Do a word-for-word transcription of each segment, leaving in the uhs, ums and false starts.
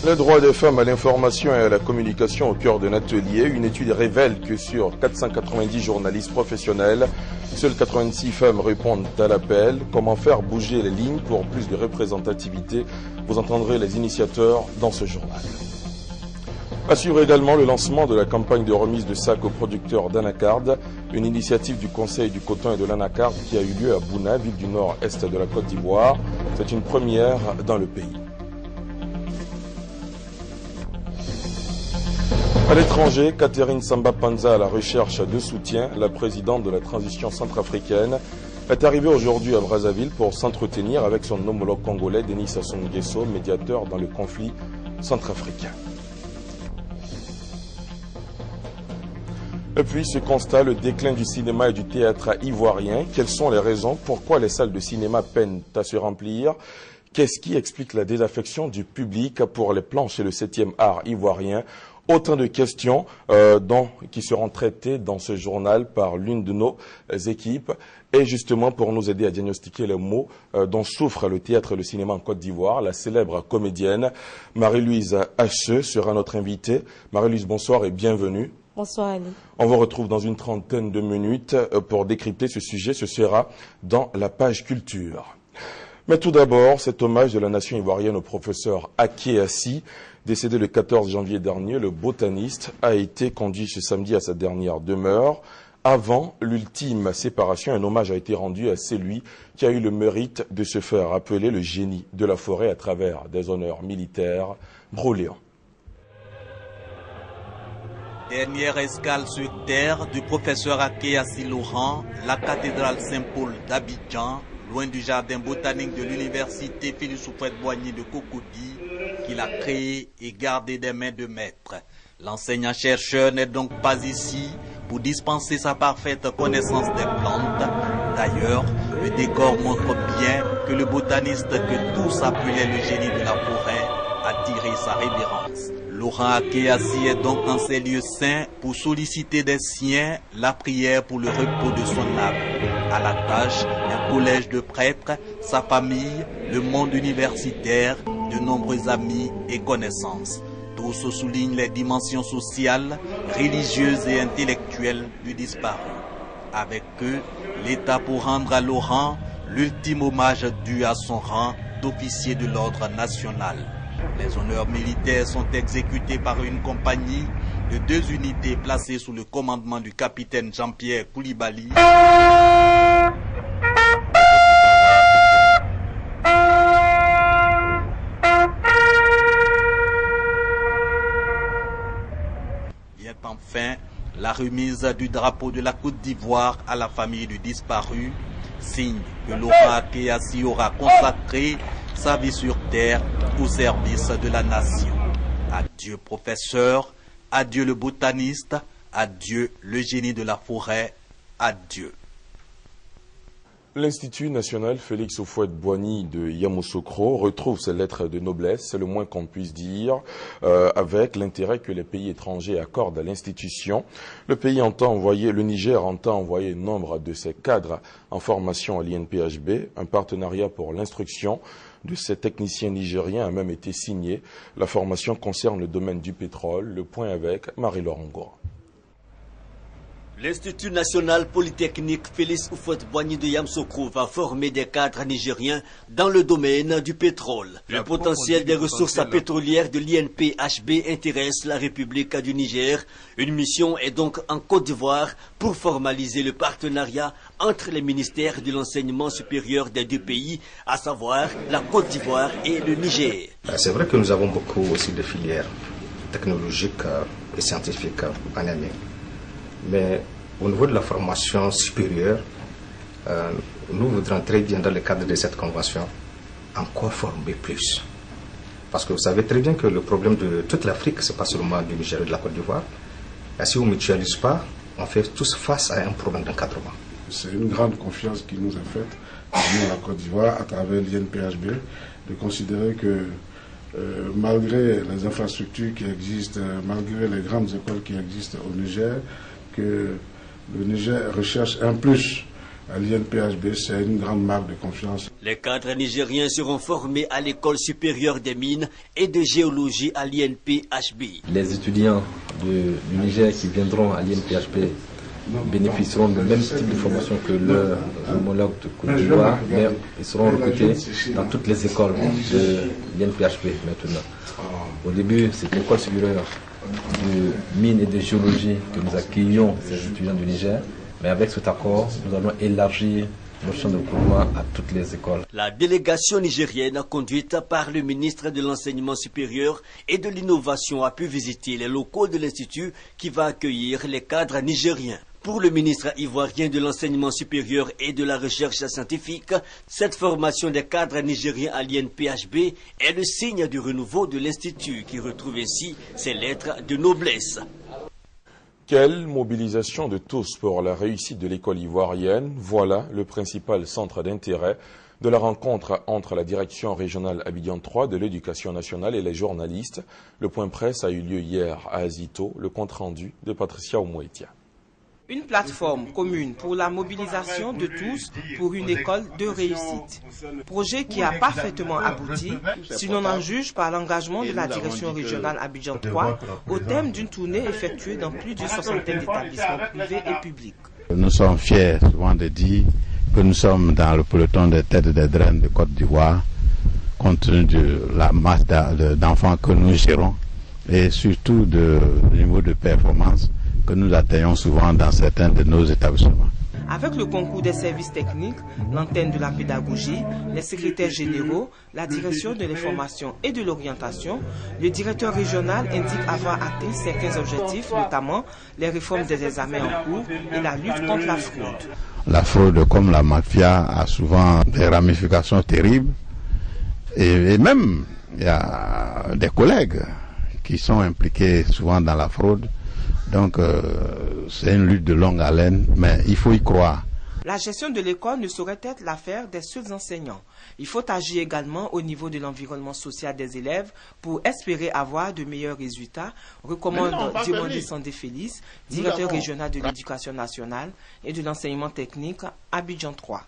Le droit des femmes à l'information et à la communication au cœur d'un atelier. Une étude révèle que sur quatre cent quatre-vingt-dix journalistes professionnels, seules quatre-vingt-six femmes répondent à l'appel. Comment faire bouger les lignes pour plus de représentativité? Vous entendrez les initiateurs dans ce journal. Assure également le lancement de la campagne de remise de sacs aux producteurs d'anacarde, une initiative du Conseil du coton et de l'anacarde qui a eu lieu à Bouna, ville du nord-est de la Côte d'Ivoire. C'est une première dans le pays. À l'étranger, Catherine Samba Panza à la recherche de soutien, la présidente de la transition centrafricaine, est arrivée aujourd'hui à Brazzaville pour s'entretenir avec son homologue congolais Denis Sassou Nguesso, médiateur dans le conflit centrafricain. Et puis ce constat, le déclin du cinéma et du théâtre ivoirien. Quelles sont les raisons? Pourquoi les salles de cinéma peinent à se remplir? Qu'est-ce qui explique la désaffection du public pour les planches et le septième art ivoirien? Autant de questions euh, dont, qui seront traitées dans ce journal par l'une de nos équipes. Et justement, pour nous aider à diagnostiquer les maux euh, dont souffre le théâtre et le cinéma en Côte d'Ivoire, la célèbre comédienne Marie-Louise Hacheux sera notre invitée. Marie-Louise, bonsoir et bienvenue. Bonsoir Ali. On vous retrouve dans une trentaine de minutes pour décrypter ce sujet. Ce sera dans la page culture. Mais tout d'abord, cet hommage de la nation ivoirienne au professeur Aké Assi, décédé le quatorze janvier dernier. Le botaniste a été conduit ce samedi à sa dernière demeure. Avant l'ultime séparation, un hommage a été rendu à celui qui a eu le mérite de se faire appeler le génie de la forêt à travers des honneurs militaires. Broléon. Dernière escale sur terre du professeur Aké Assi Laurent, la cathédrale Saint-Paul d'Abidjan, loin du jardin botanique de l'université Félix Houphouët-Boigny de Cocody, qu'il a créé et gardé des mains de maître. L'enseignant-chercheur n'est donc pas ici pour dispenser sa parfaite connaissance des plantes. D'ailleurs, le décor montre bien que le botaniste que tous appelaient le génie de la forêt a tiré sa révérence. Laurent Aké Assi est donc dans ces lieux saints pour solliciter des siens la prière pour le repos de son âme. À la tâche, un collège de prêtres, sa famille, le monde universitaire, de nombreux amis et connaissances. Tous soulignent les dimensions sociales, religieuses et intellectuelles du disparu. Avec eux, l'État pour rendre à Laurent l'ultime hommage dû à son rang d'officier de l'ordre national. Les honneurs militaires sont exécutés par une compagnie de deux unités placées sous le commandement du capitaine Jean-Pierre Koulibaly. Vient enfin la remise du drapeau de la Côte d'Ivoire à la famille du disparu, signe que Laurent Aké Assi aura consacré sa vie sur terre au service de la nation. Adieu professeur, adieu le botaniste, adieu le génie de la forêt, adieu. L'Institut national Félix Houphouët-Boigny de Yamoussoukro retrouve ses lettres de noblesse, c'est le moins qu'on puisse dire, euh, avec l'intérêt que les pays étrangers accordent à l'institution. Le pays entend envoyer, le Niger entend envoyer nombre de ses cadres en formation à l'I N P H B. Un partenariat pour l'instruction de ces techniciens nigériens a même été signé. La formation concerne le domaine du pétrole. Le point avec Marie-Laure Ngora. L'Institut national polytechnique Félix Houphouët-Boigny de Yamoussoukro va former des cadres nigériens dans le domaine du pétrole. Le potentiel des ressources pétrolières de l'I N P H B intéresse la République du Niger. Une mission est donc en Côte d'Ivoire pour formaliser le partenariat entre les ministères de l'enseignement supérieur des deux pays, à savoir la Côte d'Ivoire et le Niger. C'est vrai que nous avons beaucoup aussi de filières technologiques et scientifiques en année. Mais au niveau de la formation supérieure, euh, nous voudrons très bien, dans le cadre de cette convention, encore former plus. Parce que vous savez très bien que le problème de toute l'Afrique, ce n'est pas seulement du Niger et de la Côte d'Ivoire. Et si on ne mutualise pas, on fait tous face à un problème d'encadrement. C'est une grande confiance qui nous est faite, nous, la Côte d'Ivoire, à travers l'I N P H B, de considérer que euh, malgré les infrastructures qui existent, euh, malgré les grandes écoles qui existent au Niger, que le Niger recherche un plus à l'I N P H B, c'est une grande marque de confiance. Les cadres nigériens seront formés à l'École supérieure des mines et de géologie à l'I N P H B. Les étudiants de, du Niger qui viendront à l'I N P H B bénéficieront du même type de formation que leurs homologues de Côte d'Ivoire, mais ils seront recrutés dans toutes les écoles de l'I N P H B maintenant. Au début, c'est l'école supérieure de mines et de géologie que nous accueillons ces étudiants du Niger, mais avec cet accord, nous allons élargir nos champs de recrutement à toutes les écoles. La délégation nigérienne, conduite par le ministre de l'Enseignement supérieur et de l'Innovation, a pu visiter les locaux de l'Institut qui va accueillir les cadres nigériens. Pour le ministre ivoirien de l'Enseignement supérieur et de la Recherche scientifique, cette formation des cadres nigériens à l'I N P H B est le signe du renouveau de l'Institut qui retrouve ainsi ses lettres de noblesse. Quelle mobilisation de tous pour la réussite de l'école ivoirienne. Voilà le principal centre d'intérêt de la rencontre entre la direction régionale Abidjan trois de l'éducation nationale et les journalistes. Le point presse a eu lieu hier à Azito, le compte rendu de Patricia Oumouetia. Une plateforme commune pour la mobilisation de tous pour une école de réussite. Projet qui a parfaitement abouti, si l'on en juge par l'engagement de la direction régionale Abidjan trois au thème d'une tournée effectuée dans plus d'une soixantaine d'établissements privés et publics. Nous sommes fiers souvent de dire que nous sommes dans le peloton des têtes des draines de Côte d'Ivoire, compte tenu de la masse d'enfants que nous gérons et surtout du niveau de performance que nous atteignons souvent dans certains de nos établissements. Avec le concours des services techniques, l'antenne de la pédagogie, les secrétaires généraux, la direction de l'information et de l'orientation, le directeur régional indique avoir atteint certains objectifs, notamment les réformes des examens en cours et la lutte contre la fraude. La fraude, comme la mafia, a souvent des ramifications terribles et, et même il y a des collègues qui sont impliqués souvent dans la fraude. Donc, euh, c'est une lutte de longue haleine, mais il faut y croire. La gestion de l'école ne saurait être l'affaire des seuls enseignants. Il faut agir également au niveau de l'environnement social des élèves pour espérer avoir de meilleurs résultats, recommande Diomandé Sandé Félix, directeur régional de l'éducation nationale et de l'enseignement technique Abidjan trois.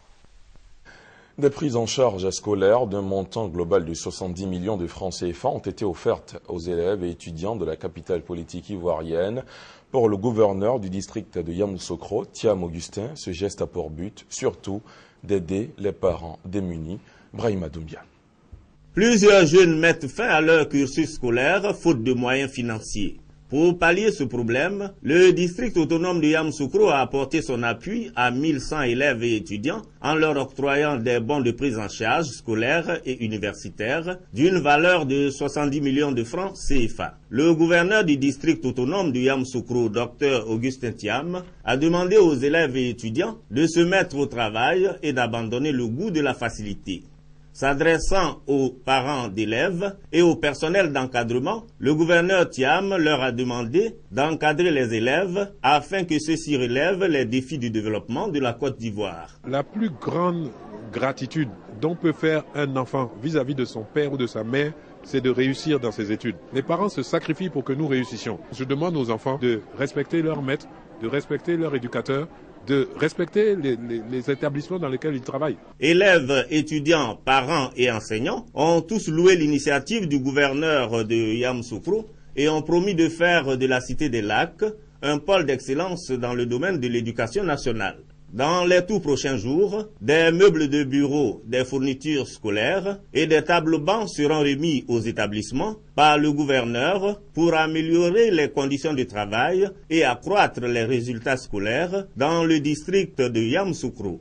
Des prises en charge scolaires d'un montant global de soixante-dix millions de francs C F A ont été offertes aux élèves et étudiants de la capitale politique ivoirienne. Pour le gouverneur du district de Yamoussoukro, Thiam Augustin, ce geste a pour but surtout d'aider les parents démunis. Brahima Doumbia. Plusieurs jeunes mettent fin à leur cursus scolaire faute de moyens financiers. Pour pallier ce problème, le district autonome de Yamoussoukro a apporté son appui à mille cent élèves et étudiants en leur octroyant des bons de prise en charge scolaire et universitaire d'une valeur de soixante-dix millions de francs C F A. Le gouverneur du district autonome de Yamoussoukro, Dr Augustin Thiam, a demandé aux élèves et étudiants de se mettre au travail et d'abandonner le goût de la facilité. S'adressant aux parents d'élèves et au personnel d'encadrement, le gouverneur Thiam leur a demandé d'encadrer les élèves afin que ceux-ci relèvent les défis du développement de la Côte d'Ivoire. La plus grande gratitude dont peut faire un enfant vis-à-vis de son père ou de sa mère, c'est de réussir dans ses études. Les parents se sacrifient pour que nous réussissions. Je demande aux enfants de respecter leur maître, de respecter leur éducateur, de respecter les, les, les établissements dans lesquels ils travaillent. Élèves, étudiants, parents et enseignants ont tous loué l'initiative du gouverneur de Yamoussoukro et ont promis de faire de la Cité des Lacs un pôle d'excellence dans le domaine de l'éducation nationale. Dans les tout prochains jours, des meubles de bureau, des fournitures scolaires et des tables-bancs seront remis aux établissements par le gouverneur pour améliorer les conditions de travail et accroître les résultats scolaires dans le district de Yamoussoukro.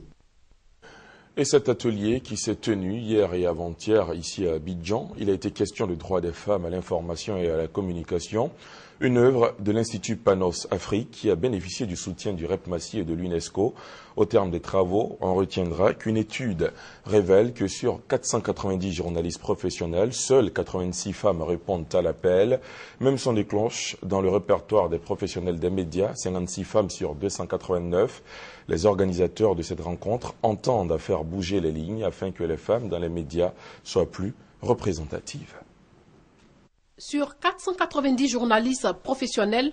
Et cet atelier qui s'est tenu hier et avant-hier ici à Abidjan, il a été question de droits des femmes à l'information et à la communication. Une œuvre de l'Institut Panos Afrique qui a bénéficié du soutien du R E P Massy et de l'UNESCO. Au terme des travaux, on retiendra qu'une étude révèle que sur quatre cent quatre-vingt-dix journalistes professionnels, seules quatre-vingt-six femmes répondent à l'appel. Même son déclenche dans le répertoire des professionnels des médias, cinquante-six femmes sur deux cent quatre-vingt-neuf. Les organisateurs de cette rencontre entendent à faire bouger les lignes afin que les femmes dans les médias soient plus représentatives. Sur quatre cent quatre-vingt-dix journalistes professionnels,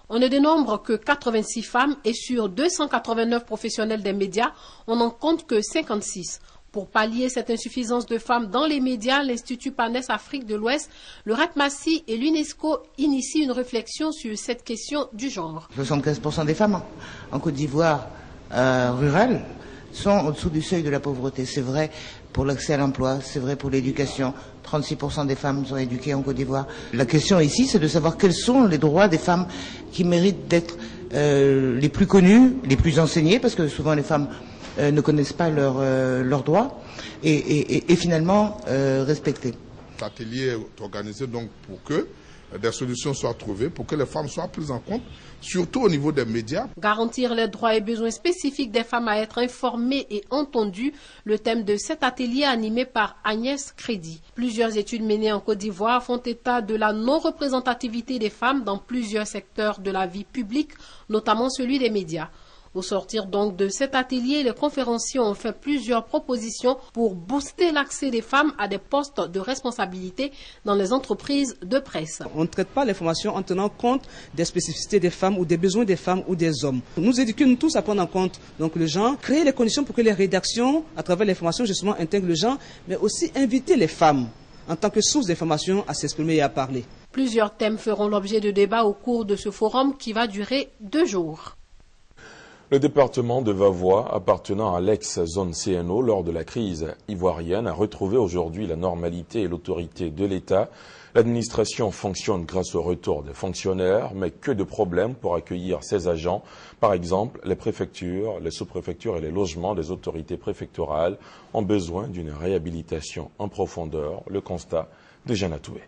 On ne dénombre que quatre-vingt-six femmes et sur deux cent quatre-vingt-neuf professionnels des médias, on n'en compte que cinquante-six. Pour pallier cette insuffisance de femmes dans les médias, l'Institut Panes Afrique de l'Ouest, le RACMACI et l'UNESCO initient une réflexion sur cette question du genre. soixante-quinze pour cent des femmes en Côte d'Ivoire euh, rurale sont au-dessous du seuil de la pauvreté. C'est vrai pour l'accès à l'emploi, c'est vrai pour l'éducation. trente-six pour cent des femmes sont éduquées en Côte d'Ivoire. La question ici, c'est de savoir quels sont les droits des femmes qui méritent d'être euh, les plus connues, les plus enseignées, parce que souvent les femmes euh, ne connaissent pas leurs euh, leurs droits, et, et, et finalement euh, respectées. Cet atelier est organisé donc pour que des solutions soient trouvées, pour que les femmes soient prises en compte, surtout au niveau des médias. Garantir les droits et besoins spécifiques des femmes à être informées et entendues, le thème de cet atelier animé par Agnès Crédit. Plusieurs études menées en Côte d'Ivoire font état de la non-représentativité des femmes dans plusieurs secteurs de la vie publique, notamment celui des médias. Au sortir donc de cet atelier, les conférenciers ont fait plusieurs propositions pour booster l'accès des femmes à des postes de responsabilité dans les entreprises de presse. On ne traite pas l'information en tenant compte des spécificités des femmes ou des besoins des femmes ou des hommes. Nous éduquons tous à prendre en compte donc le genre, créer les conditions pour que les rédactions, à travers l'information justement, intègrent le genre, mais aussi inviter les femmes en tant que source d'information à s'exprimer et à parler. Plusieurs thèmes feront l'objet de débats au cours de ce forum qui va durer deux jours. Le département de Vavoie, appartenant à l'ex-zone C N O lors de la crise ivoirienne, a retrouvé aujourd'hui la normalité et l'autorité de l'État. L'administration fonctionne grâce au retour des fonctionnaires, mais que de problèmes pour accueillir ses agents. Par exemple, les préfectures, les sous-préfectures et les logements des autorités préfectorales ont besoin d'une réhabilitation en profondeur. Le constat de Jeanne Atoué.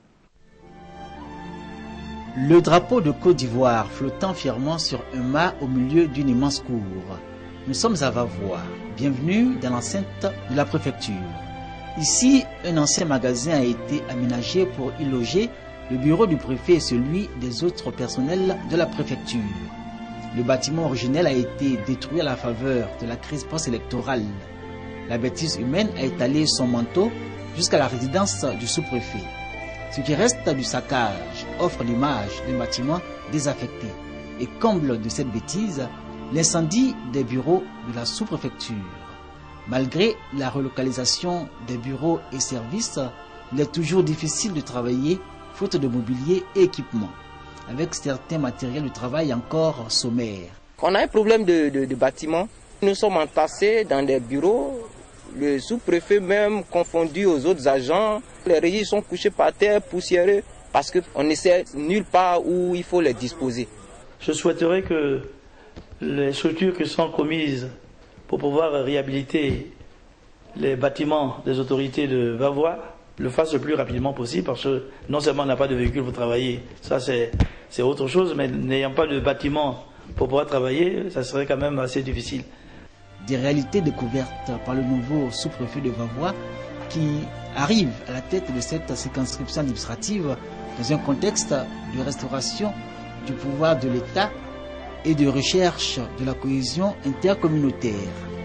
Le drapeau de Côte d'Ivoire flottant fièrement sur un mât au milieu d'une immense cour. Nous sommes à Vavoie. Bienvenue dans l'enceinte de la préfecture. Ici, un ancien magasin a été aménagé pour y loger le bureau du préfet et celui des autres personnels de la préfecture. Le bâtiment originel a été détruit à la faveur de la crise post-électorale. La bêtise humaine a étalé son manteau jusqu'à la résidence du sous-préfet. Ce qui reste du saccage offre l'image d'un bâtiment désaffecté. Et comble de cette bêtise, l'incendie des bureaux de la sous-préfecture. Malgré la relocalisation des bureaux et services, il est toujours difficile de travailler faute de mobilier et équipement, avec certains matériels de travail encore sommaires. On a un problème de, de, de bâtiment. Nous sommes entassés dans des bureaux. Le sous-préfet même confondu aux autres agents. Les régis sont couchés par terre, poussiéreux, parce qu'on ne sait nulle part où il faut les disposer. Je souhaiterais que les structures qui sont commises pour pouvoir réhabiliter les bâtiments des autorités de Vavoie le fassent le plus rapidement possible, parce que non seulement on n'a pas de véhicule pour travailler, ça c'est autre chose, mais n'ayant pas de bâtiment pour pouvoir travailler, ça serait quand même assez difficile. Des réalités découvertes par le nouveau sous-préfet de Vavoie qui arrive à la tête de cette circonscription administrative dans un contexte de restauration du pouvoir de l'État et de recherche de la cohésion intercommunautaire.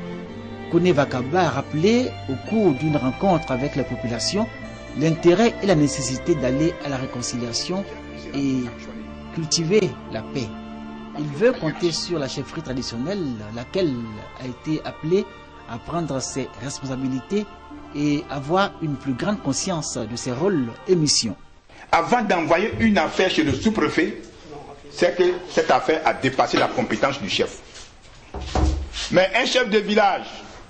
Kone Vakaba a rappelé au cours d'une rencontre avec la population l'intérêt et la nécessité d'aller à la réconciliation et cultiver la paix. Il veut compter sur la chefferie traditionnelle, laquelle a été appelée à prendre ses responsabilités et avoir une plus grande conscience de ses rôles et missions. Avant d'envoyer une affaire chez le sous-préfet, c'est que cette affaire a dépassé la compétence du chef. Mais un chef de village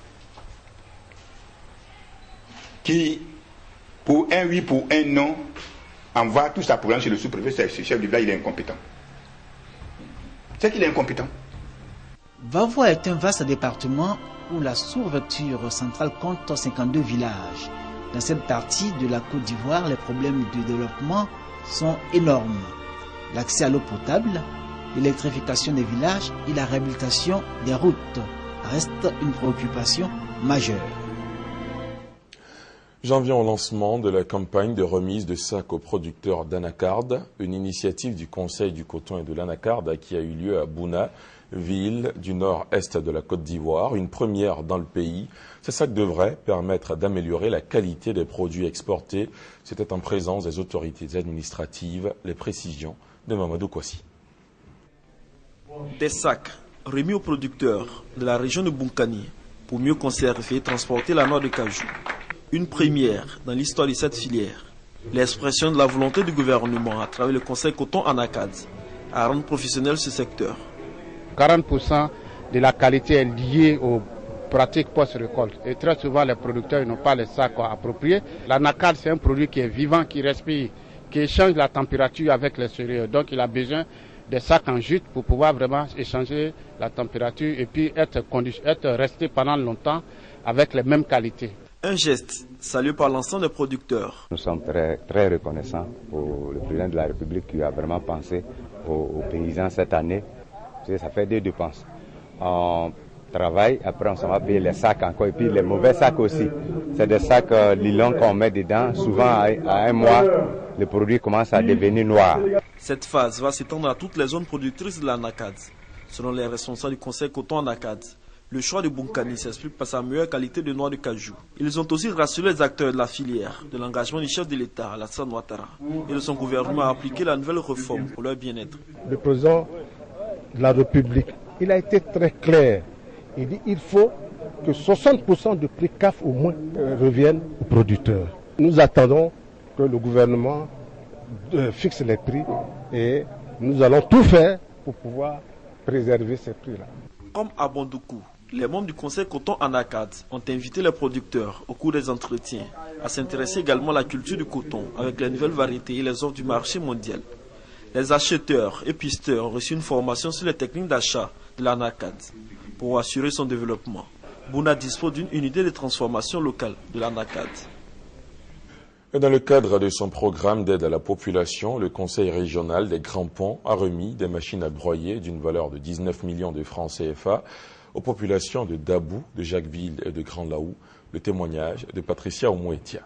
qui, pour un oui, pour un non, envoie tout sa problème chez le sous-préfet, ce chef de village, il est incompétent. C'est qu'il est incompétent. Vavoie est un vaste département où la sous-préfecture centrale compte cinquante-deux villages. Dans cette partie de la Côte d'Ivoire, les problèmes de développement sont énormes. L'accès à l'eau potable, l'électrification des villages et la réhabilitation des routes restent une préoccupation majeure. J'en viens au lancement de la campagne de remise de sacs aux producteurs d'anacarde, une initiative du Conseil du coton et de l'anacarde qui a eu lieu à Bouna, ville du nord-est de la Côte d'Ivoire, une première dans le pays. Ces sacs devraient permettre d'améliorer la qualité des produits exportés. C'était en présence des autorités administratives. Les précisions de Mamadou Kouassi. Des sacs remis aux producteurs de la région de Bunkani pour mieux conserver et transporter la noix de cajou. Une première dans l'histoire de cette filière. L'expression de la volonté du gouvernement à travers le Conseil coton en Acad à rendre professionnel ce secteur. quarante pour cent de la qualité est liée aux pratiques post-récolte. Et très souvent, les producteurs n'ont pas les sacs appropriés. L'anacade, c'est un produit qui est vivant, qui respire, qui échange la température avec les céréales. Donc, il a besoin des sacs en jute pour pouvoir vraiment échanger la température et puis être, être resté pendant longtemps avec les mêmes qualités. Un geste salué par l'ensemble des producteurs. Nous sommes très, très reconnaissants pour le président de la République qui a vraiment pensé aux, aux paysans cette année. Ça fait deux dépenses. On travaille, après on s'en va payer les sacs encore et puis les mauvais sacs aussi. C'est des sacs euh, nylon qu'on met dedans. Souvent à, à un mois, le produit commence à devenir noir. Cette phase va s'étendre à toutes les zones productrices de l'anacade. Selon les responsables du Conseil coton en Acad, le choix de Bunkani s'explique par sa meilleure qualité de noix de cajou. Ils ont aussi rassuré les acteurs de la filière de l'engagement du chef de l'État, Alassane Ouattara, et de son gouvernement à appliquer la nouvelle réforme pour leur bien-être. Le président de la République, il a été très clair. Il dit qu'il faut que soixante pour cent du prix C A F au moins reviennent aux producteurs. Nous attendons que le gouvernement fixe les prix et nous allons tout faire pour pouvoir préserver ces prix-là. Comme à Bondoukou, les membres du Conseil coton en Acad ont invité les producteurs au cours des entretiens à s'intéresser également à la culture du coton avec les nouvelles variétés et les offres du marché mondial. Les acheteurs et pisteurs ont reçu une formation sur les techniques d'achat de l'anacade pour assurer son développement. Bouna dispose d'une unité de transformation locale de l'anacade. Dans le cadre de son programme d'aide à la population, le Conseil régional des Grands Ponts a remis des machines à broyer d'une valeur de dix-neuf millions de francs C F A aux populations de Dabou, de Jacquesville et de Grand Laou. Le témoignage de Patricia Oumouetia.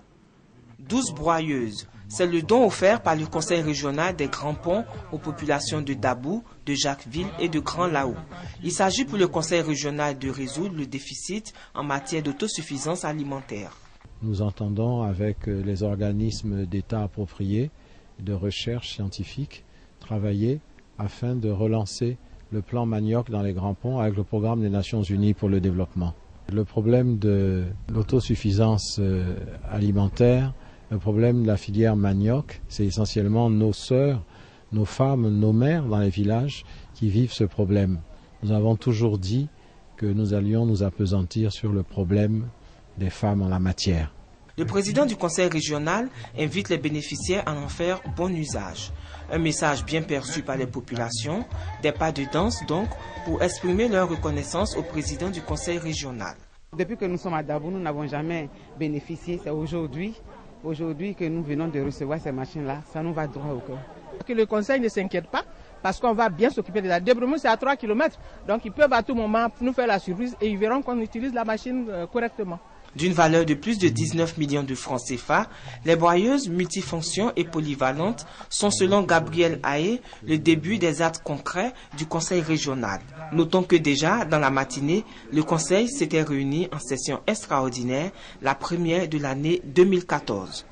douze broyeuses. C'est le don offert par le Conseil régional des Grands Ponts aux populations de Dabou, de Jacquesville et de Grand Laou. Il s'agit pour le Conseil régional de résoudre le déficit en matière d'autosuffisance alimentaire. Nous entendons avec les organismes d'État appropriés de recherche scientifique travailler afin de relancer le plan manioc dans les Grands Ponts avec le programme des Nations Unies pour le développement. Le problème de l'autosuffisance alimentaire, le problème de la filière manioc, c'est essentiellement nos sœurs, nos femmes, nos mères dans les villages qui vivent ce problème. Nous avons toujours dit que nous allions nous appesantir sur le problème des femmes en la matière. Le président du conseil régional invite les bénéficiaires à en faire bon usage. Un message bien perçu par les populations, des pas de danse donc, pour exprimer leur reconnaissance au président du conseil régional. Depuis que nous sommes à Dabou, nous n'avons jamais bénéficié. C'est aujourd'hui, aujourd'hui que nous venons de recevoir ces machines-là. Ça nous va droit au cœur. Que le conseil ne s'inquiète pas, parce qu'on va bien s'occuper de la Debremont, c'est à trois kilomètres. Donc ils peuvent à tout moment nous faire la surprise et ils verront qu'on utilise la machine correctement. D'une valeur de plus de dix-neuf millions de francs C F A, les broyeuses multifonctions et polyvalentes sont selon Gabriel Haé le début des actes concrets du conseil régional. Notons que déjà dans la matinée, le conseil s'était réuni en session extraordinaire, la première de l'année deux mille quatorze.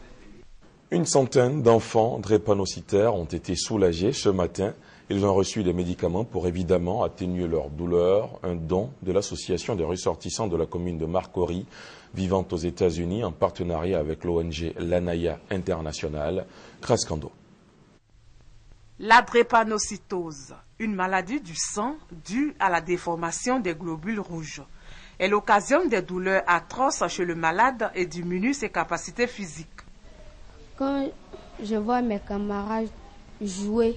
Une centaine d'enfants drépanocytaires ont été soulagés ce matin. Ils ont reçu des médicaments pour évidemment atténuer leur douleur. Un don de l'association des ressortissants de la commune de Marcory, vivant aux États-Unis en partenariat avec l'O N G Lanaya International. Kraskando. La drépanocytose, une maladie du sang due à la déformation des globules rouges. Elle occasionne des douleurs atroces chez le malade et diminue ses capacités physiques. Quand je vois mes camarades jouer,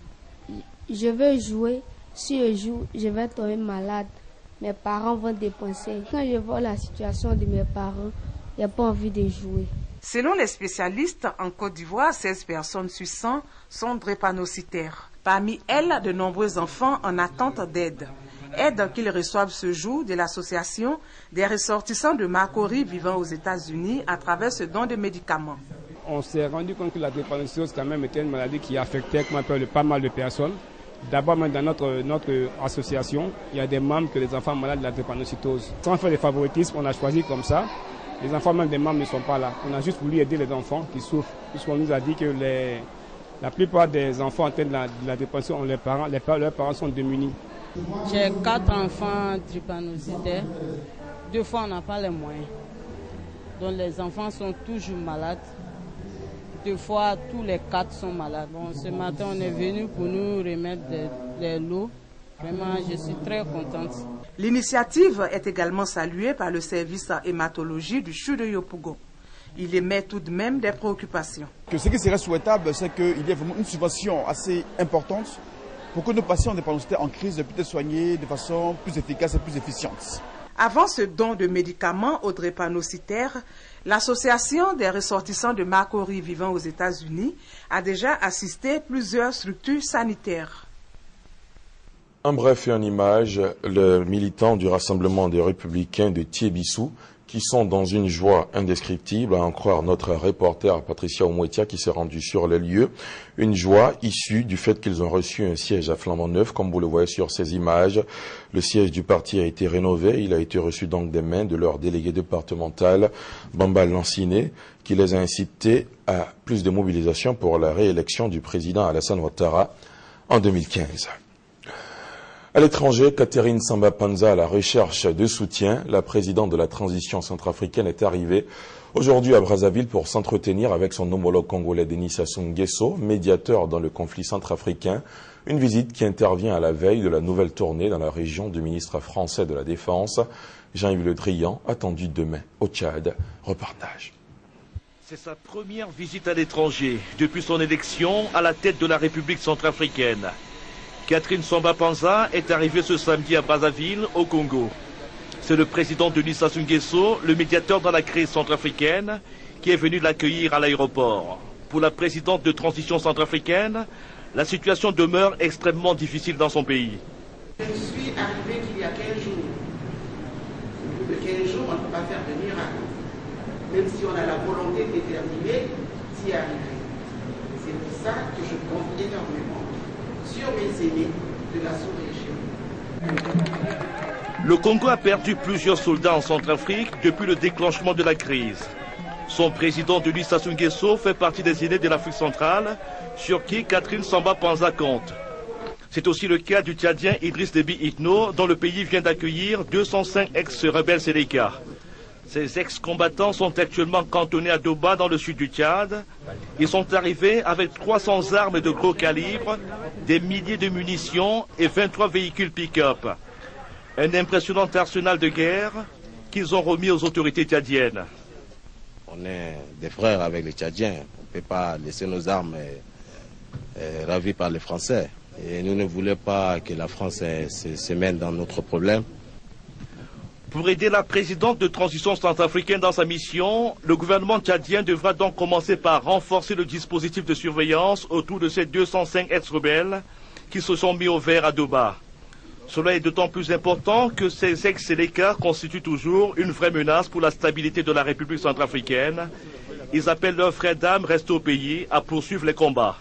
je veux jouer. Si je joue, je vais tomber malade. Mes parents vont dépenser. Quand je vois la situation de mes parents, il n'y a pas envie de jouer. Selon les spécialistes, en Côte d'Ivoire, seize personnes sur cent sont drépanocytaires. Parmi elles, de nombreux enfants en attente d'aide. Aide qu'ils reçoivent ce jour de l'association des ressortissants de Marcory vivant aux États-Unis à travers ce don de médicaments. On s'est rendu compte que la drépanocytose quand même était une maladie qui affectait comme appelle, pas mal de personnes. D'abord, même dans notre, notre association, il y a des membres que les enfants malades de la drépanocytose. Sans faire de favoritisme, on a choisi comme ça. Les enfants même des membres ne sont pas là. On a juste voulu aider les enfants qui souffrent, puisqu'on nous a dit que les, La plupart des enfants atteints de la, de la dépression ont les parents, les, leurs parents sont démunis. J'ai quatre enfants drépanocytaires. Deux fois, on n'a pas les moyens. Donc les enfants sont toujours malades. Deux fois, tous les quatre sont malades. Bon, ce matin, on est venu pour nous remettre de, de l'eau. Vraiment, je suis très contente. L'initiative est également saluée par le service hématologie du C H U de Yopougon. Il émet tout de même des préoccupations. Que ce qui serait souhaitable, c'est qu'il y ait vraiment une subvention assez importante pour que nos patients drépanocytaires en crise puissent être soignés de façon plus efficace et plus efficiente. Avant ce don de médicaments aux drépanocytaires, l'association des ressortissants de Makori vivant aux États-Unis a déjà assisté plusieurs structures sanitaires. En bref et en image, les militants du Rassemblement des Républicains de Thiébissou qui sont dans une joie indescriptible, à en croire notre reporter Patricia Omouetia qui s'est rendue sur les lieux. Une joie issue du fait qu'ils ont reçu un siège à flambant neuf, comme vous le voyez sur ces images. Le siège du parti a été rénové, il a été reçu donc des mains de leur délégué départemental, Bamba Lanciné, qui les a incités à plus de mobilisation pour la réélection du président Alassane Ouattara en deux mille quinze. À l'étranger, Catherine Samba Panza à la recherche de soutien. La présidente de la transition centrafricaine est arrivée aujourd'hui à Brazzaville pour s'entretenir avec son homologue congolais Denis Sassou Nguesso, médiateur dans le conflit centrafricain. Une visite qui intervient à la veille de la nouvelle tournée dans la région du ministre français de la Défense, Jean-Yves Le Drian, attendu demain au Tchad. Reportage. C'est sa première visite à l'étranger depuis son élection à la tête de la République centrafricaine. Catherine Samba Panza est arrivée ce samedi à Brazzaville, au Congo. C'est le président Denis Sassou Nguesso, le médiateur dans la crise centrafricaine, qui est venu l'accueillir à l'aéroport. Pour la présidente de transition centrafricaine, la situation demeure extrêmement difficile dans son pays. Je suis arrivé qu'il y a quinze jours. Au bout de quinze jours, on ne peut pas faire de miracle. Même si on a la volonté déterminée d'y arriver. C'est pour ça que je compte énormément sur mes aînés de la sous-région. Le Congo a perdu plusieurs soldats en Centrafrique depuis le déclenchement de la crise. Son président Denis Sassou Nguesso fait partie des aînés de l'Afrique centrale, sur qui Catherine Samba Panza compte. C'est aussi le cas du Tchadien Idriss Déby Itno, dont le pays vient d'accueillir deux cent cinq ex-rebelles Séléka. Ces ex-combattants sont actuellement cantonnés à Doba, dans le sud du Tchad. Ils sont arrivés avec trois cents armes de gros calibre, des milliers de munitions et vingt-trois véhicules pick-up. Un impressionnant arsenal de guerre qu'ils ont remis aux autorités tchadiennes. On est des frères avec les Tchadiens. On ne peut pas laisser nos armes euh, ravies par les Français. Et nous ne voulons pas que la France euh, se, se mène dans notre problème. Pour aider la présidente de transition centrafricaine dans sa mission, le gouvernement tchadien devra donc commencer par renforcer le dispositif de surveillance autour de ces deux cent cinq ex-rebelles qui se sont mis au vert à Doba. Cela est d'autant plus important que ces ex-Séléka constituent toujours une vraie menace pour la stabilité de la République centrafricaine. Ils appellent leurs frères d'armes restés au pays à poursuivre les combats.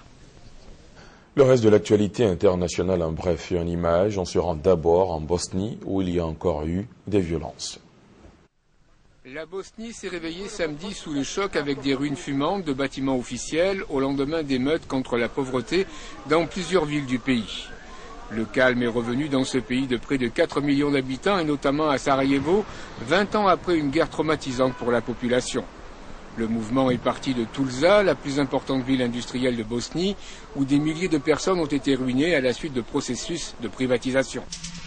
Le reste de l'actualité internationale en bref et en images, on se rend d'abord en Bosnie où il y a encore eu des violences. La Bosnie s'est réveillée samedi sous le choc avec des ruines fumantes de bâtiments officiels au lendemain d'émeutes contre la pauvreté dans plusieurs villes du pays. Le calme est revenu dans ce pays de près de quatre millions d'habitants et notamment à Sarajevo, vingt ans après une guerre traumatisante pour la population. Le mouvement est parti de Tulsa, la plus importante ville industrielle de Bosnie, où des milliers de personnes ont été ruinées à la suite de processus de privatisation.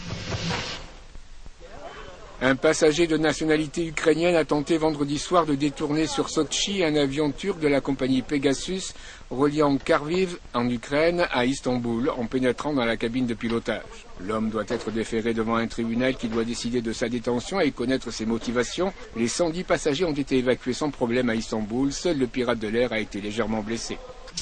Un passager de nationalité ukrainienne a tenté vendredi soir de détourner sur Sotchi un avion turc de la compagnie Pegasus reliant Kharkiv en Ukraine à Istanbul en pénétrant dans la cabine de pilotage. L'homme doit être déféré devant un tribunal qui doit décider de sa détention et connaître ses motivations. Les cent dix passagers ont été évacués sans problème à Istanbul. Seul le pirate de l'air a été légèrement blessé.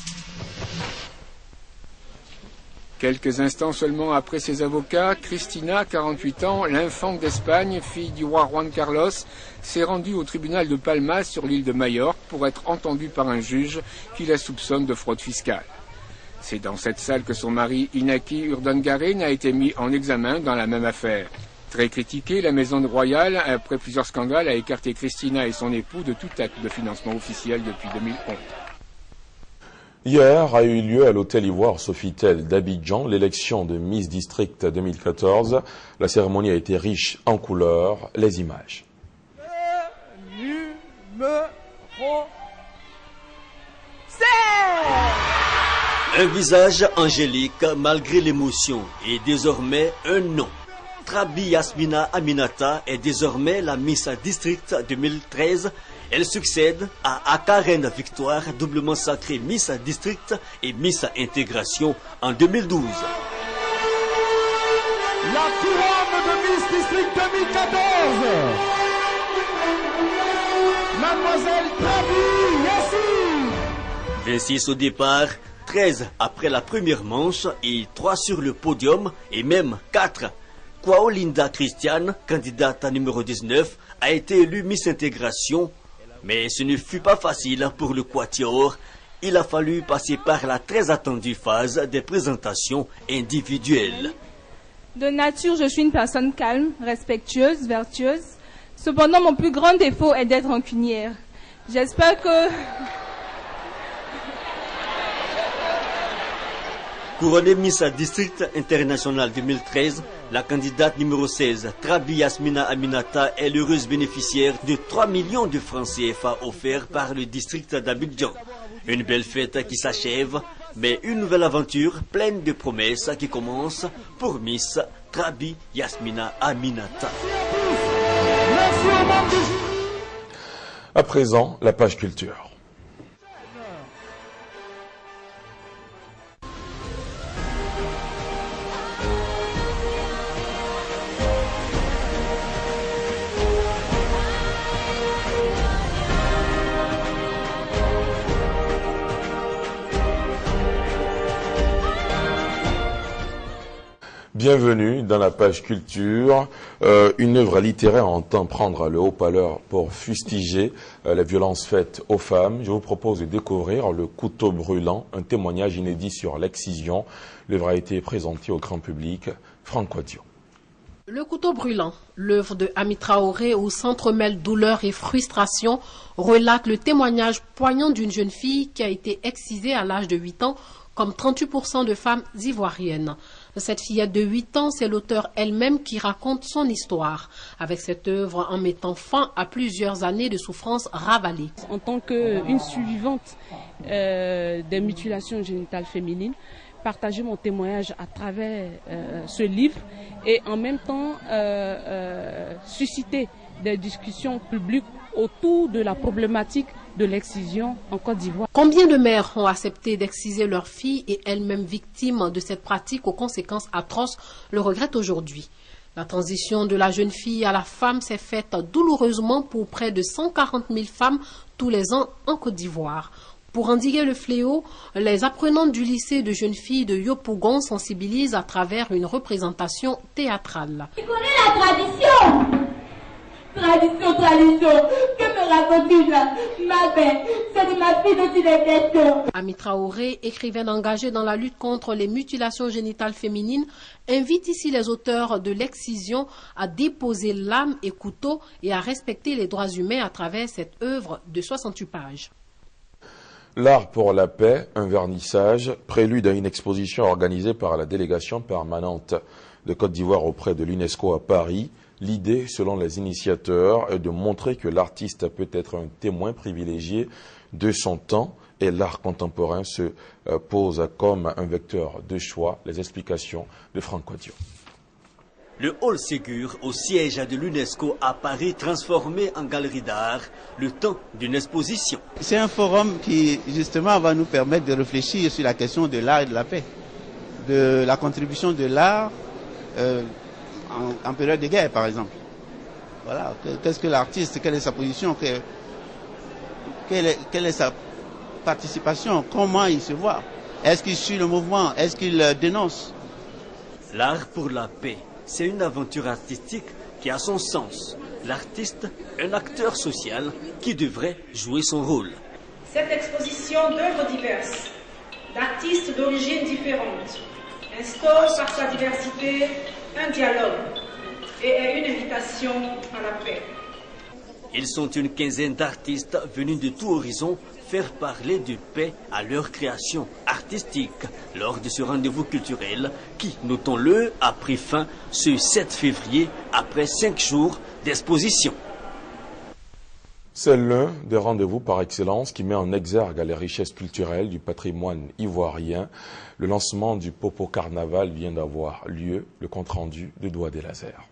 Quelques instants seulement après ses avocats, Cristina, quarante-huit ans, l'infante d'Espagne, fille du roi Juan Carlos, s'est rendue au tribunal de Palma sur l'île de Majorque pour être entendue par un juge qui la soupçonne de fraude fiscale. C'est dans cette salle que son mari Inaki Urdangarin a été mis en examen dans la même affaire. Très critiquée, la maison royale, après plusieurs scandales, a écarté Cristina et son époux de tout acte de financement officiel depuis deux mille onze. Hier a eu lieu à l'hôtel Ivoire Sofitel d'Abidjan l'élection de Miss District deux mille quatorze. La cérémonie a été riche en couleurs. Les images. Un visage angélique malgré l'émotion et désormais un nom. Trabi Yasmina Aminata est désormais la Miss District deux mille treize. Elle succède à Akarène Victoire, doublement sacrée Miss District et Miss Intégration en deux mille douze. La couronne de Miss District deux mille quatorze, Mademoiselle Trabi Yassine. vingt-six au départ, treize après la première manche et trois sur le podium et même quatre. Kwao Linda Christiane, candidate à numéro dix-neuf, a été élue Miss Intégration. Mais ce ne fut pas facile pour le quatuor. Il a fallu passer par la très attendue phase des présentations individuelles. De nature, je suis une personne calme, respectueuse, vertueuse. Cependant, mon plus grand défaut est d'être rancunière. J'espère que... Couronnée Miss District International deux mille treize, la candidate numéro seize, Trabi Yasmina Aminata, est l'heureuse bénéficiaire de trois millions de francs C F A offerts par le district d'Abidjan. Une belle fête qui s'achève, mais une nouvelle aventure pleine de promesses qui commence pour Miss Trabi Yasmina Aminata. À présent, la page culture. Bienvenue dans la page culture. Euh, une œuvre littéraire entend prendre le haut-parleur pour fustiger euh, les violences faites aux femmes. Je vous propose de découvrir Le couteau brûlant, un témoignage inédit sur l'excision. L'œuvre a été présentée au grand public. Franck Quadio. Le couteau brûlant, l'œuvre de Ami Traoré où s'entremêlent douleur et frustration, relate le témoignage poignant d'une jeune fille qui a été excisée à l'âge de huit ans, comme trente-huit pour cent de femmes ivoiriennes. Cette fillette de huit ans, c'est l'auteur elle-même qui raconte son histoire, avec cette œuvre en mettant fin à plusieurs années de souffrances ravalées. En tant qu'une suivante euh, des mutilations génitales féminines, partager mon témoignage à travers euh, ce livre et en même temps euh, euh, susciter des discussions publiques autour de la problématique de l'excision en Côte d'Ivoire. Combien de mères ont accepté d'exciser leurs filles et elles-mêmes victimes de cette pratique aux conséquences atroces le regrettent aujourd'hui. La transition de la jeune fille à la femme s'est faite douloureusement pour près de cent quarante mille femmes tous les ans en Côte d'Ivoire. Pour endiguer le fléau, les apprenantes du lycée de jeunes filles de Yopougon sensibilisent à travers une représentation théâtrale. Tu connais la tradition? Tradition, tradition, que me racontes-tu là? Ma belle, c'est de ma fille dont il est question. Ami Traoré, écrivaine engagée dans la lutte contre les mutilations génitales féminines, invite ici les auteurs de l'excision à déposer lame et couteau et à respecter les droits humains à travers cette œuvre de soixante-huit pages. L'art pour la paix, un vernissage, prélude à une exposition organisée par la délégation permanente de Côte d'Ivoire auprès de l'UNESCO à Paris. L'idée, selon les initiateurs, est de montrer que l'artiste peut être un témoin privilégié de son temps et l'art contemporain se pose comme un vecteur de choix. Les explications de Franck Quadio. Le hall Ségur au siège de l'UNESCO à Paris transformé en galerie d'art, le temps d'une exposition. C'est un forum qui justement va nous permettre de réfléchir sur la question de l'art et de la paix, de la contribution de l'art euh, en, en période de guerre par exemple. Voilà, qu'est-ce que l'artiste, quelle est sa position, quelle, quelle, est, quelle est sa participation, comment il se voit, est-ce qu'il suit le mouvement, est-ce qu'il dénonce. L'art pour la paix. C'est une aventure artistique qui a son sens. L'artiste, un acteur social qui devrait jouer son rôle. Cette exposition d'œuvres diverses, d'artistes d'origines différentes, instaure par sa diversité un dialogue et est une invitation à la paix. Ils sont une quinzaine d'artistes venus de tout horizon faire parler de paix à leur création artistique lors de ce rendez-vous culturel qui, notons-le, a pris fin ce sept février après cinq jours d'exposition. C'est l'un des rendez-vous par excellence qui met en exergue les richesses culturelles du patrimoine ivoirien. Le lancement du Popo Carnaval vient d'avoir lieu. Le compte-rendu de Doua des Lazare.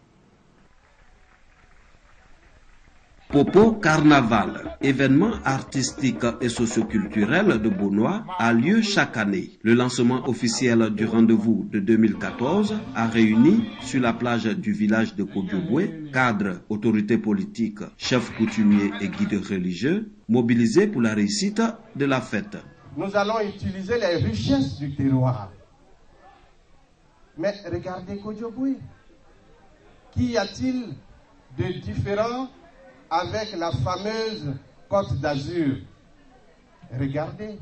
Popo Carnaval, événement artistique et socioculturel de Beaunois, a lieu chaque année. Le lancement officiel du rendez-vous de deux mille quatorze a réuni sur la plage du village de Kodjoboué, cadres, autorités politiques, chefs coutumiers et guides religieux, mobilisés pour la réussite de la fête. Nous allons utiliser les richesses du terroir. Mais regardez Kodjoboué. Qu'y a-t-il de différent avec la fameuse Côte d'Azur? Regardez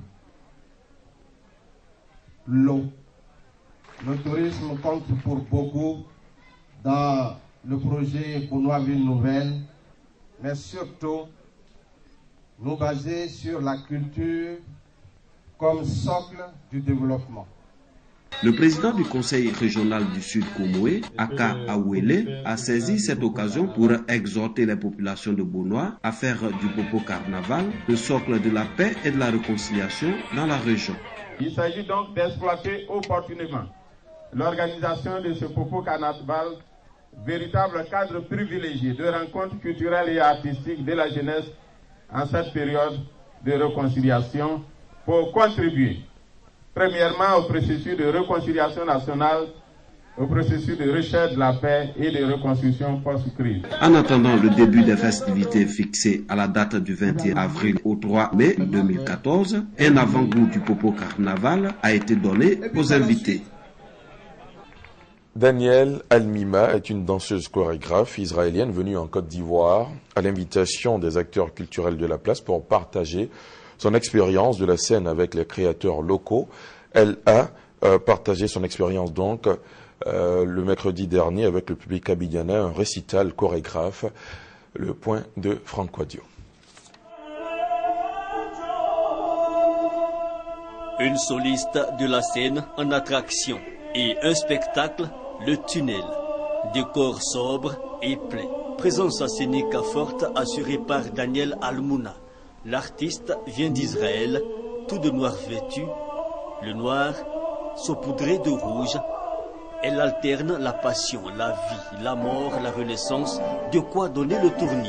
l'eau. Le tourisme compte pour beaucoup dans le projet Beaunois Ville Nouvelle, mais surtout nous baser sur la culture comme socle du développement. Le président du conseil régional du Sud Komoué, Aka Awele, a saisi cette occasion pour exhorter les populations de Beaunois à faire du Popo Carnaval le socle de la paix et de la réconciliation dans la région. Il s'agit donc d'exploiter opportunément l'organisation de ce Popo Carnaval, véritable cadre privilégié de rencontres culturelles et artistiques de la jeunesse en cette période de réconciliation pour contribuer premièrement au processus de réconciliation nationale, au processus de recherche de la paix et de reconstruction post-crise. En attendant le début des festivités fixées à la date du vingt et un avril au trois mai deux mille quatorze, un avant-goût du Popo Carnaval a été donné aux invités. Danielle Almima est une danseuse chorégraphe israélienne venue en Côte d'Ivoire à l'invitation des acteurs culturels de la place pour partager son expérience de la scène avec les créateurs locaux. Elle a euh, partagé son expérience donc euh, le mercredi dernier avec le public abidjanais, un récital chorégraphe, le point de Franck Quadio. Une soliste de la scène en attraction et un spectacle, le tunnel. Décor sobre et plein. Présence scénique forte assurée par Daniel Almouna. L'artiste vient d'Israël, tout de noir vêtu, le noir saupoudré de rouge. Elle alterne la passion, la vie, la mort, la renaissance, de quoi donner le tournis.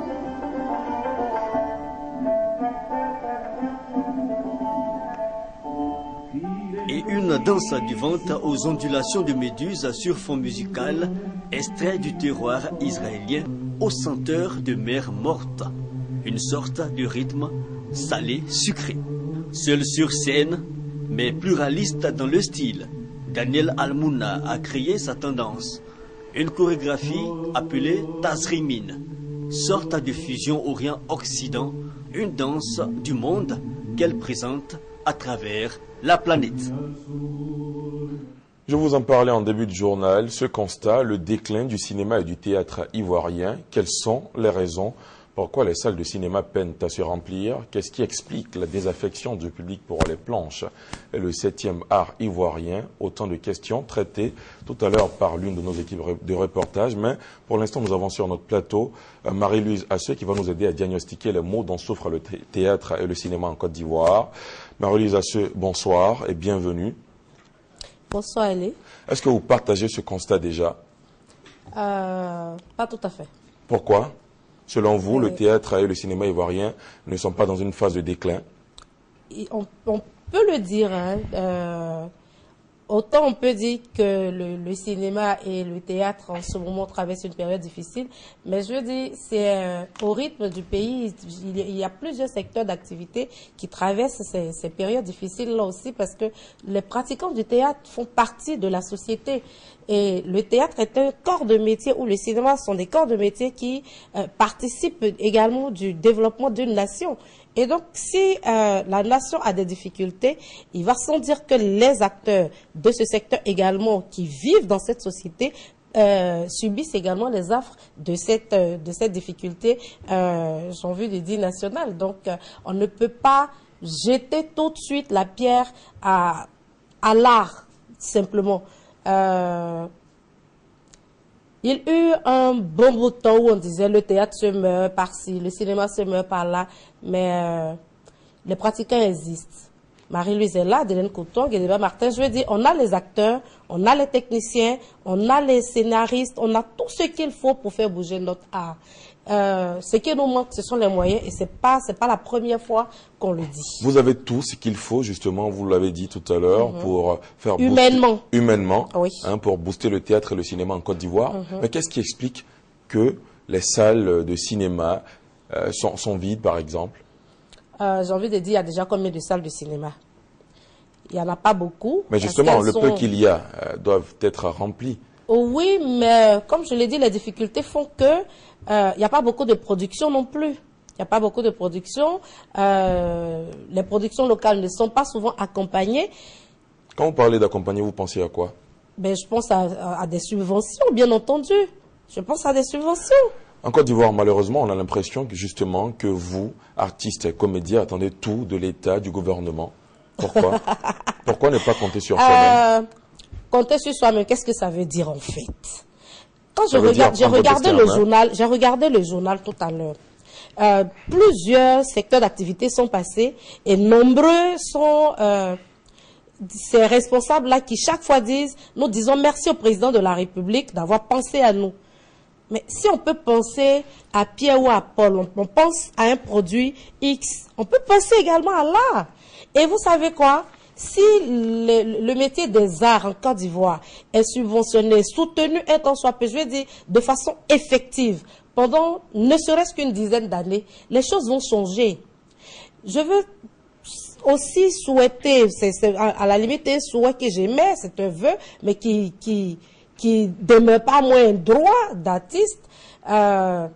Et une danse du ventre aux ondulations de méduses sur fond musical, extrait du terroir israélien aux senteurs de mer morte. Une sorte de rythme salé-sucré. Seul sur scène, mais pluraliste dans le style, Daniel Almouna a créé sa tendance. Une chorégraphie appelée Tazrimin, sorte de fusion Orient-Occident, une danse du monde qu'elle présente à travers la planète. Je vous en parlais en début de journal, ce constat, le déclin du cinéma et du théâtre ivoirien. Quelles sont les raisons? Pourquoi les salles de cinéma peinent à se remplir? Qu'est-ce qui explique la désaffection du public pour les planches et le septième art ivoirien? Autant de questions traitées tout à l'heure par l'une de nos équipes de reportage. Mais pour l'instant, nous avons sur notre plateau Marie-Louise Asseux qui va nous aider à diagnostiquer les maux dont souffrent le théâtre et le cinéma en Côte d'Ivoire. Marie-Louise Asseux, bonsoir et bienvenue. Bonsoir, Elie. Est-ce que vous partagez ce constat déjà? euh, Pas tout à fait. Pourquoi? Selon vous, le théâtre et le cinéma ivoirien ne sont pas dans une phase de déclin? On, on peut le dire. Hein, euh, autant on peut dire que le, le cinéma et le théâtre en ce moment traversent une période difficile, mais je veux dire, c'est euh, au rythme du pays, il, il y a plusieurs secteurs d'activité qui traversent ces, ces périodes difficiles là aussi parce que les pratiquants du théâtre font partie de la société. Et le théâtre est un corps de métier ou le cinéma sont des corps de métier qui euh, participent également du développement d'une nation. Et donc, si euh, la nation a des difficultés, il va sans dire que les acteurs de ce secteur également qui vivent dans cette société euh, subissent également les affres de cette, euh, de cette difficulté, euh, j'ai envie de dire, nationale. Donc, euh, on ne peut pas jeter tout de suite la pierre à, à l'art, simplement. Euh, il y a eu un bon bout de temps où on disait le théâtre se meurt par-ci, le cinéma se meurt par-là, mais euh, les pratiquants existent. Marie-Louise est là, Delaine Couton, Guédéba Martin. Je veux dire, on a les acteurs, on a les techniciens, on a les scénaristes, on a tout ce qu'il faut pour faire bouger notre art. Euh, ce qui nous manque, ce sont les moyens, et c'est pas, c'est pas la première fois qu'on le dit. Vous avez tout ce qu'il faut, justement, vous l'avez dit tout à l'heure, mm-hmm. pour faire humainement, booster, humainement, oui. hein, pour booster le théâtre et le cinéma en Côte d'Ivoire. Mm-hmm. Mais qu'est-ce qui explique que les salles de cinéma euh, sont, sont vides, par exemple? Euh, j'ai envie de dire, il y a déjà combien de salles de cinéma? Il n'y en a pas beaucoup. Mais justement, le sont... peu qu'il y a euh, doivent être remplis. Oh oui, mais comme je l'ai dit, les difficultés font que euh, il n'y a pas beaucoup de production non plus. Il n'y a pas beaucoup de production. Euh, les productions locales ne sont pas souvent accompagnées. Quand vous parlez d'accompagner, vous pensez à quoi? Ben, je pense à, à, à des subventions, bien entendu. Je pense à des subventions. En Côte d'Ivoire, malheureusement, on a l'impression que justement que vous, artistes et comédiens, attendez tout de l'État, du gouvernement. Pourquoi? Pourquoi ne pas compter sur soi-même? euh, Compter sur soi-même, qu'est-ce que ça veut dire en fait? Quand je regarde, j'ai regardé le journal, j'ai regardé le journal tout à l'heure. Euh, plusieurs secteurs d'activité sont passés et nombreux sont euh, ces responsables-là qui chaque fois disent, nous disons merci au président de la République d'avoir pensé à nous. Mais si on peut penser à Pierre ou à Paul, on, on pense à un produit X, on peut penser également à l'art. Et vous savez quoi? Si le, le métier des arts en Côte d'Ivoire est subventionné, soutenu, un temps soit peu, je veux dire, de façon effective, pendant ne serait-ce qu'une dizaine d'années, les choses vont changer. Je veux aussi souhaiter, c'est à, à la limite un souhait que j'aimais, c'est un vœu, mais qui... qui qui demeure pas moins droit d'artiste, euh,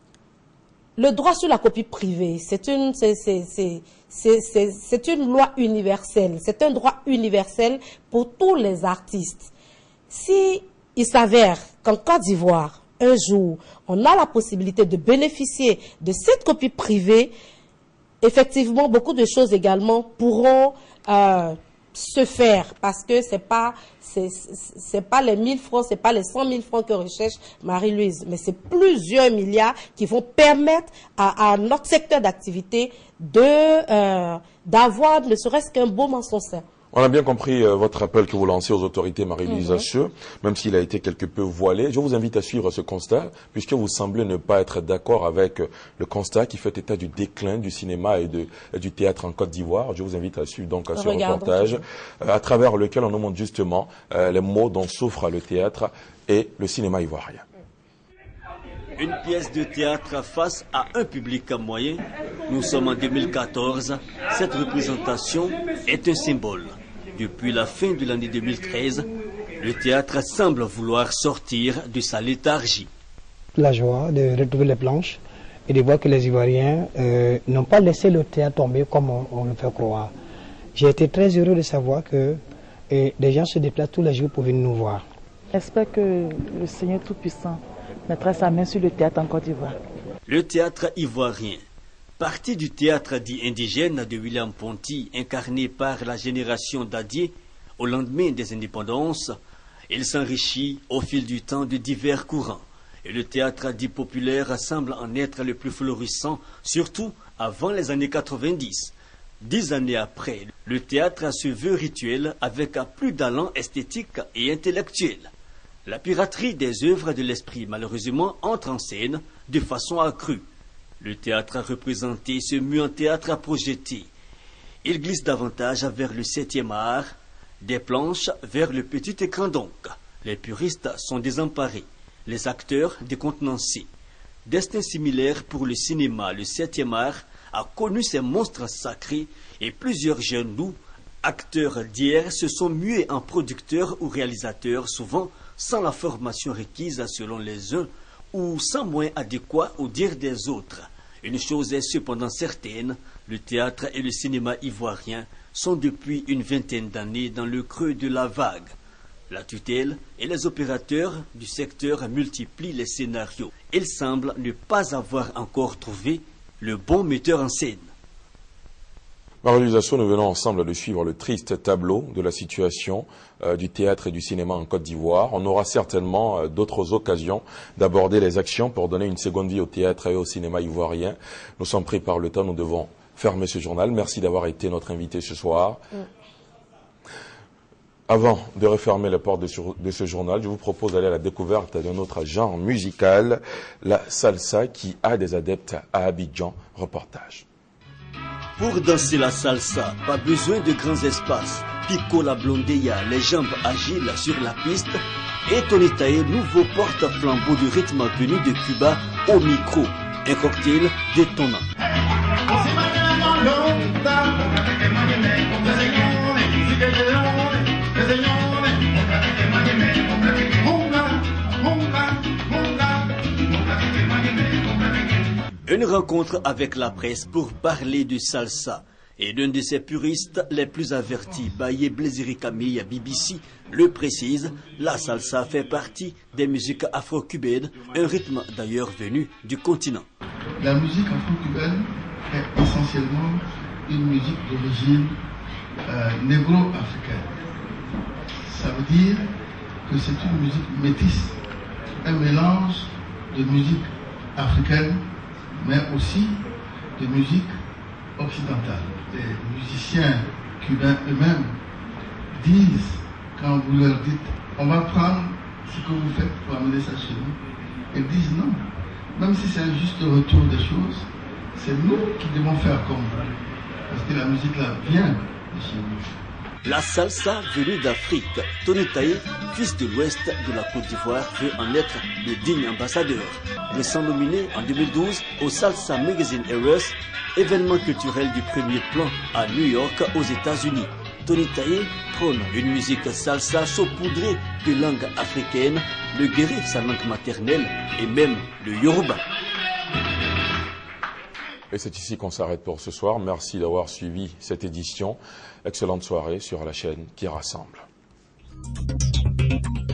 le droit sur la copie privée, c'est une, c'est, c'est, c'est, c'est, c'est, c'est une loi universelle, c'est un droit universel pour tous les artistes. Si il s'avère qu'en Côte d'Ivoire, un jour, on a la possibilité de bénéficier de cette copie privée, effectivement, beaucoup de choses également pourront euh, se faire, parce que c'est pas c'est c'est pas les mille francs, c'est pas les cent mille francs que recherche Marie-Louise, mais c'est plusieurs milliards qui vont permettre à, à notre secteur d'activité de euh, d'avoir ne serait-ce qu'un baume en son sein. On a bien compris euh, votre appel que vous lancez aux autorités, Marie-Louise Hacheux, mm-hmm. même s'il a été quelque peu voilé. Je vous invite à suivre ce constat, puisque vous semblez ne pas être d'accord avec euh, le constat qui fait état du déclin du cinéma et, de, et du théâtre en Côte d'Ivoire. Je vous invite à suivre donc à ce Regarde, reportage, euh, à travers lequel on nous montre justement euh, les maux dont souffre le théâtre et le cinéma ivoirien. Une pièce de théâtre face à un public moyen. Nous sommes en deux mille quatorze. Cette représentation est un symbole. Depuis la fin de l'année deux mille treize, le théâtre semble vouloir sortir de sa léthargie. La joie de retrouver les planches et de voir que les Ivoiriens euh, n'ont pas laissé le théâtre tomber comme on, on le fait croire. J'ai été très heureux de savoir que euh, des gens se déplacent tous les jours pour venir nous voir. J'espère que le Seigneur Tout-Puissant mettra sa main sur le théâtre en Côte d'Ivoire. Le théâtre ivoirien, partie du théâtre dit indigène de William Ponty, incarné par la génération d'Adier, au lendemain des indépendances, il s'enrichit au fil du temps de divers courants. Et le théâtre dit populaire semble en être le plus florissant, surtout avant les années quatre-vingt-dix. Dix années après, le théâtre se veut rituel avec plus d'allant esthétique et intellectuel. La piraterie des œuvres de l'esprit, malheureusement, entre en scène de façon accrue. Le théâtre représenté se mue en théâtre projeté. Il glisse davantage vers le septième art, des planches vers le petit écran donc. Les puristes sont désemparés, les acteurs décontenancés. Destin similaire pour le cinéma, le septième art a connu ces monstres sacrés et plusieurs jeunes loups, acteurs d'hier, se sont mués en producteurs ou réalisateurs, souvent sans la formation requise selon les uns ou sans moyens adéquats au dire des autres. Une chose est cependant certaine, le théâtre et le cinéma ivoirien sont depuis une vingtaine d'années dans le creux de la vague. La tutelle et les opérateurs du secteur multiplient les scénarios. Ils semblent ne pas avoir encore trouvé le bon metteur en scène. Marie-Louise Asso, nous venons ensemble de suivre le triste tableau de la situation euh, du théâtre et du cinéma en Côte d'Ivoire. On aura certainement euh, d'autres occasions d'aborder les actions pour donner une seconde vie au théâtre et au cinéma ivoirien. Nous sommes pris par le temps, nous devons fermer ce journal. Merci d'avoir été notre invité ce soir. Mm. Avant de refermer les portes de, sur, de ce journal, je vous propose d'aller à la découverte d'un autre genre musical, la salsa, qui a des adeptes à Abidjan. Reportage. Pour danser la salsa, pas besoin de grands espaces. Pico la blondeya, les jambes agiles sur la piste. Et Tony Taye, nouveau porte-flambeau du rythme venu de Cuba au micro. Un cocktail détonnant. Une rencontre avec la presse pour parler de salsa. Et l'un de ses puristes les plus avertis, Baye Blésiri Camille B B C, le précise, la salsa fait partie des musiques afro-cubaines, un rythme d'ailleurs venu du continent. La musique afro-cubaine est essentiellement une musique d'origine euh, négro-africaine. Ça veut dire que c'est une musique métisse, un mélange de musique africaine, mais aussi de musique occidentale. Les musiciens cubains eux-mêmes disent, quand vous leur dites, on va prendre ce que vous faites pour amener ça chez nous, ils disent non. Même si c'est un juste retour des choses, c'est nous qui devons faire comme vous. Parce que la musique là vient de chez nous. La salsa venue d'Afrique. Tony Taye, fils de l'Ouest de la Côte d'Ivoire, veut en être le digne ambassadeur. Récent nominé en deux mille douze au Salsa Magazine Eras, événement culturel du premier plan à New York aux États-Unis. Tony Taye prône une musique salsa saupoudrée de langues africaines, le guéri, sa langue maternelle, et même le Yoruba. Et c'est ici qu'on s'arrête pour ce soir. Merci d'avoir suivi cette édition. Excellente soirée sur la chaîne qui rassemble.